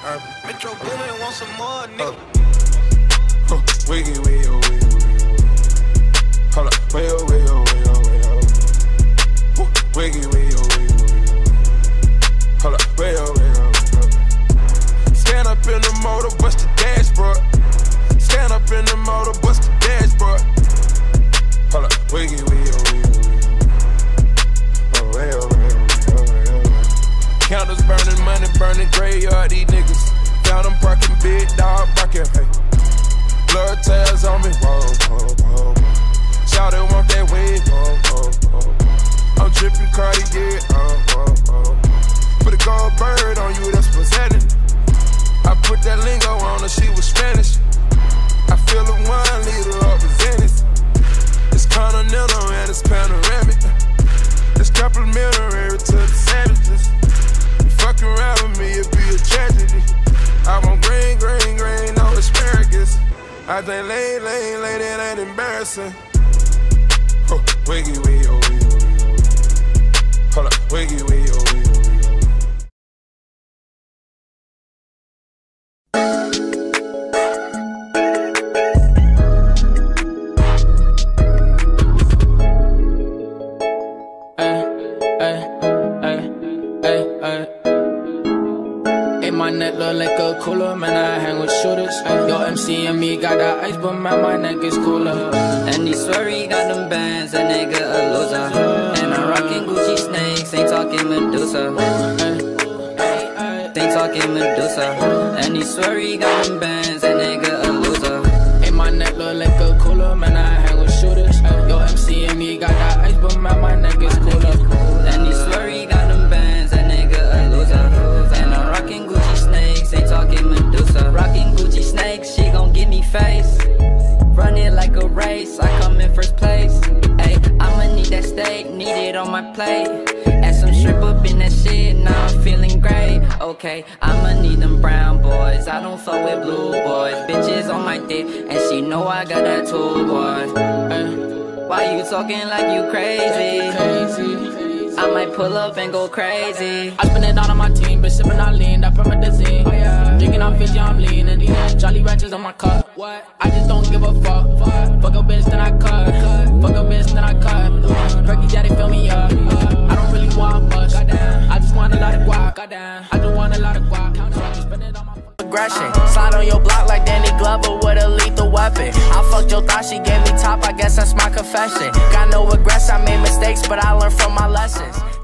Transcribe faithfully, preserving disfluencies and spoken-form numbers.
urban. Metro Boomin want some more, nigga. Uh, huh, wiggy, wiggy, wiggy, wiggy. Hold up, way, oh, way, oh, way, oh, way, oh. Wiggy, wiggy, wiggy, wiggy. Hold up, way, oh, way, oh, way, oh. Stand up in the motor, bust the dashboard. Stand up in the motor, bust the dashboard. Hold up, wiggy, wiggy, wiggy, wiggy. Oh, way, oh, way, oh, way, oh, way. Counters burning, money burning, graveyard, these niggas. Found them parking, big dog barking, hey. Blood tails on me, whoa, whoa, whoa, whoa. Shout it, want that wave, whoa, whoa, whoa. I'm dripping Cartier, oh, whoa, whoa. Put a gold bird on you, that's presenting. I put that lingo on her, she was Spanish. I feel a one liter of Zenith. It's continental and it's panoramic. It's complimentary to the savages. You fuck around with me, it'd be a tragedy. I want green, green, green, no asparagus. I think lane, lane, lane, it ain't embarrassing. Huh, wiggy, wiggy, oh, wiggy, oh, wiggy, oh. Hold up, wiggy, wiggy, oh, wiggy, oh, wiggy, oh. Look like a cooler, man, I hang with shooters. Yo, M C and me got that ice, but man, my neck is cooler. And he swear he got them bands, that nigga a loser. And I'm rocking Gucci snakes, ain't talking Medusa. Ain't talking Medusa. And he swear he got them bands, that nigga a loser. Ain't my neck look like a cooler, man, I hang with shooters. Yo, M C and me got that ice, but man, my neck is cooler. And he swear he got them bands, that nigga a loser. And I'm rocking Gucci snakes, ain't talking Medusa. Rocking Gucci snakes, she gon' give me face. Run it like a race, I come in first place. Ayy, I'ma need that steak, need it on my plate. Add some shrimp up in that shit, now I'm feeling great. Okay, I'ma need them brown boys, I don't fuck with blue boys. Bitches on my dick, and she know I got that tool, boy. Ay, why you talking like you crazy? Crazy. I might pull up and go crazy. I spend it all on my team, bitch sippin' on lean, that promethazine. Oh yeah, drinking on Fiji, I'm leaning. Jolly Ranchers on my cup. What? I just don't give a fuck. Fuck, fuck a bitch, then I cut. Fuck a bitch, then I cut. Perky daddy fill me up. I don't really want much. I just want a lot of guap. I just want a lot of guap. So I just spend it on my aggression. Slide on your block like Danny Glover with a lethal weapon. I fucked your thought, she gave me top, I guess that's my confession. Got no regrets, I made mistakes, but I learned from my lessons.